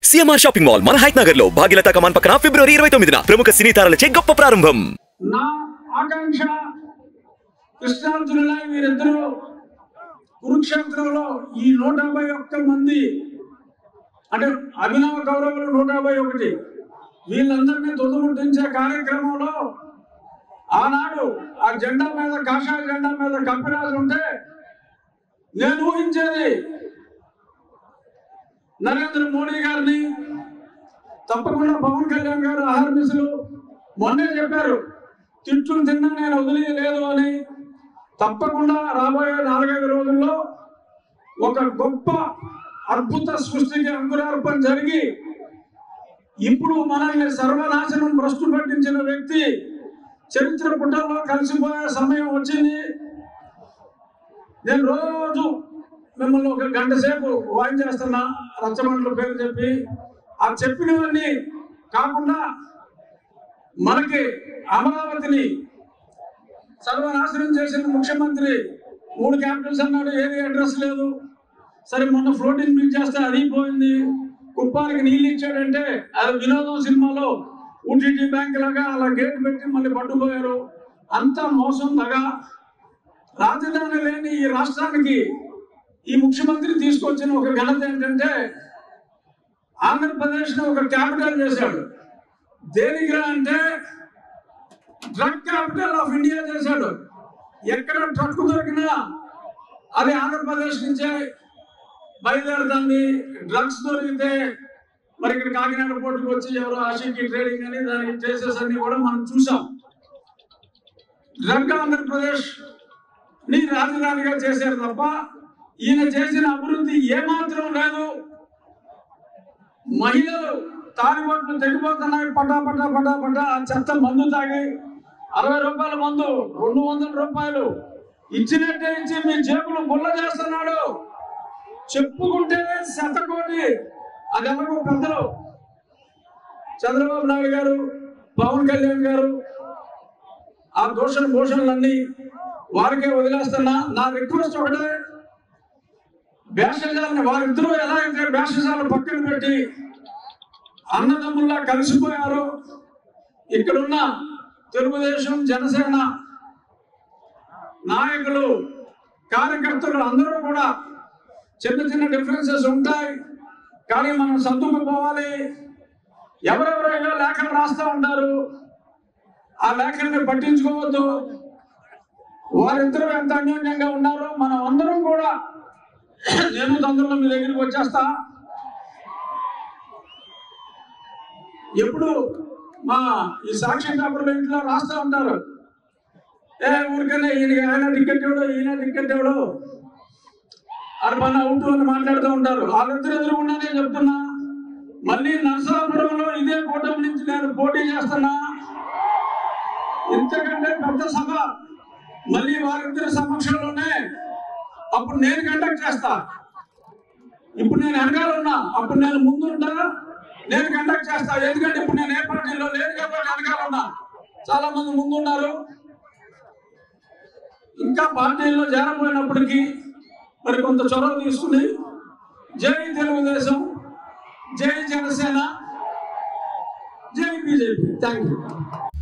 CMR shopping mall మన హైట్ నగర్ లో భాగ్యలతా కమాన్ పక్కన ఫిబ్రవరి 29న ప్రముఖ సినీ తారలచే గొప్ప ప్రారంభం. నా ఆకాంక్ష కృష్ణార్జునుల వీరిద్దరూ కురుక్షేత్రంలో ఈ 151 మంది అంటే అభినవ కౌరవులు 151 వీళ్ళందరినీ తుదముట్టించే కార్యక్రమంలో ఆనాడు ఆ జెండా మీద కాషాయ జెండా మీద కప్పిరాజు ఉంటే నేను ఊహించేది నరేంద్ర మోడీ గారిని, తప్పకుండా పవన్ కళ్యాణ్ గారు ఆహర్నిశలు మొన్నే చెప్పారు తిట్టులు తిన్నా నేను వదిలేదు అని. తప్పకుండా రాబోయే 4-5 రోజుల్లో ఒక గొప్ప అద్భుత సృష్టికి అంకురార్పణ జరిగి ఇప్పుడు మనల్ని సర్వనాశనం భ్రష్టు పట్టించిన వ్యక్తి చరిత్ర పుటల్లో కలిసిపోయే సమయం వచ్చింది. నేను రోజు మిమ్మల్ని 1 గంట సేపు వాయించేస్తున్నా రచ్చబండ్ల పేరు చెప్పి, ఆ చెప్పినవన్నీ కాకుండా మనకి అమరావతిని సర్వనాశనం చేసిన ముఖ్యమంత్రి 3 క్యాపిటల్స్ అన్నాడు, ఏది అడ్రస్ లేదు. సరే మొన్న ఫ్లోటింగ్ బ్రిడ్జ్ చేస్తే అది పోయింది. కుప్పానికి నీళ్ళు ఇచ్చాడంటే అది వినోదం సినిమాలో ఊటీటీ బ్యాంక్ లాగా అలా గేట్ పెట్టి మళ్ళీ పట్టుకుపోయారు. అంతా మోసం దగా. రాజధాని లేని ఈ రాష్ట్రానికి ఈ ముఖ్యమంత్రి తీసుకొచ్చిన ఒక ఘనత ఏంటంటే ఆంధ్రప్రదేశ్ని ఒక క్యాపిటల్ చేశాడు. దేనికిరా అంటే డ్రగ్ క్యాపిటల్ ఆఫ్ ఇండియా చేశాడు. ఎక్కడ ట్రక్ దొరికినా అది ఆంధ్రప్రదేశ్ నుంచే బయలుదేరుతుంది. డ్రగ్స్ దొరికితే మరి ఇక్కడ కాకినాడ పోర్టుకు వచ్చి ఎవరో ఆషికి ట్రేడింగ్ అని దానికి కేసెస్ అన్ని కూడా మనం చూసాం. డ్రగ్ ఆంధ్రప్రదేశ్ ని రాజధానిగా చేశారు తప్ప ఈయన చేసిన అభివృద్ధి ఏమాత్రం లేదు. మహిళలు తాలిబట్లు తెగిపోతున్నాయి పటా పటా పటా పటా. ఆ చెత్త మందు తాగి 60 రూపాయల మందు 200 రూపాయలు ఇచ్చినట్టే ఇచ్చి మీ జేబులు గుల్ల చేస్తున్నాడు. చెప్పుకుంటే 100 కోటి. అది ఎవరు పెద్దలు చంద్రబాబు నాయుడు గారు, పవన్ కళ్యాణ్ గారు ఆ భూషణలన్నీ వారికే వదిలేస్తున్నా. నా రిక్వెస్ట్ ఒకటే, భేషజాలని వారిద్దరూ ఎలా అయితే భేషజాలను పక్కన పెట్టి అన్నదమ్ముల్లా కలిసిపోయారు. ఇక్కడున్న తెలుగుదేశం జనసేన నాయకులు కార్యకర్తలు అందరూ కూడా చిన్న చిన్న డిఫరెన్సెస్ ఉంటాయి, కానీ మనం సర్దుకుపోవాలి. ఎవరెవరైనా లేఖలు రాస్తూ ఉంటారు, ఆ లేఖల్ని పట్టించుకోవద్దు. వారిద్దరూ ఎంత అన్యోన్యంగా ఉన్నారో మనం అందరం కూడా నేను తొందరలో మీ దగ్గరికి వచ్చేస్తా. ఎప్పుడు మా ఈ సాక్షి పేపర్లో ఇంట్లో రాస్తూ ఉంటారు, ఊరికనే ఆయన టికెట్ ఎవడో ఈయన టికెట్ ఎవడో అర్బన్ అవుట్ అని మాట్లాడుతూ ఉంటారు. వాళ్ళిద్దరు ఎదురుకున్నానే చెప్తున్నా. మళ్ళీ నరసాపురంలో ఇదే కూటమి నుంచి నేను పోటీ చేస్తున్నా. ఇంతకంటే పెద్ద సభ మళ్ళీ వారిద్దరి సమక్షంలోనే అప్పుడు నేను కండక్ట్ చేస్తా. ఇప్పుడు నేను వెనకాల ఉన్నా, అప్పుడు నేను ముందుంటా, నేను కండక్ట్ చేస్తా. ఎందుకంటే ఇప్పుడు నేను ఏ పార్టీలో లేదు కాబట్టి వెనకాల ఉన్నా. చాలా మంది ముందున్నారు. ఇంకా పార్టీల్లో చేరబోయినప్పటికీ మరి కొంత చొరవ తీసుకుని జై తెలుగుదేశం, జై జనసేన, జై బీజేపీ. Thank you.